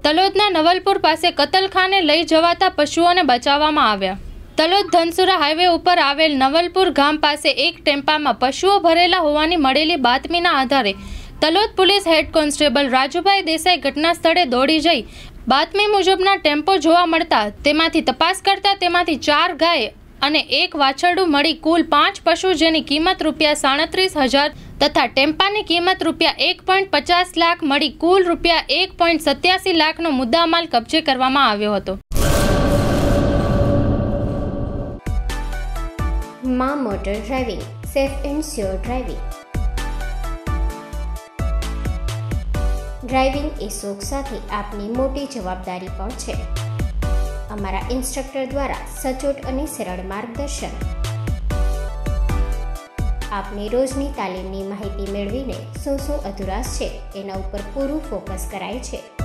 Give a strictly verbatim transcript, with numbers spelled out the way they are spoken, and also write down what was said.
તલોદના નવલપુર પાસે કતલખાને લઈ જવાતા પશુઓને બચાવવામાં આવ્યા। તલોદ ધનસુરા હાઈવે ઉપર આવેલ નવલપુર ગામ પાસે એક ટેમ્પામાં પશુઓ ભરેલા હોવાની મળેલી બાતમીના આધારે Talod police head constable Rajubhai Desai ઘટના સ્થળે દોડી જઈ બાતમી મુજબના ટેમ્પો જોવા મળતા તેમાંથી તપાસ કરતા તેમાંથી ચાર ગાય અને એક વાછરડું મળી કુલ પાંચ પશુ જેની કિંમત રૂપિયા સાડત્રીસ હજાર તથા ટેમ્પાની કિંમત રૂપિયા એક પોઈન્ટ પચાસ લાખ મળી કુલ રૂપિયા એક પોઈન્ટ સત્યાસી લાખનો મુદ્દામાલ કબજે કરવામાં આવ્યો હતો। માં motor driving, safe and sure driving. Driving એ શોખ સાથે આપની મોટી જવાબદારી પણ છે। અમારા ઇન્સ્ટ્રક્ટર દ્વારા સચોટ અને સરળ માર્ગદર્શન। આપની રોજની તાલીમની માહિતી મેળવીને શું શું અધુરાશ છે એના ઉપર પૂરું ફોકસ કરાય છે।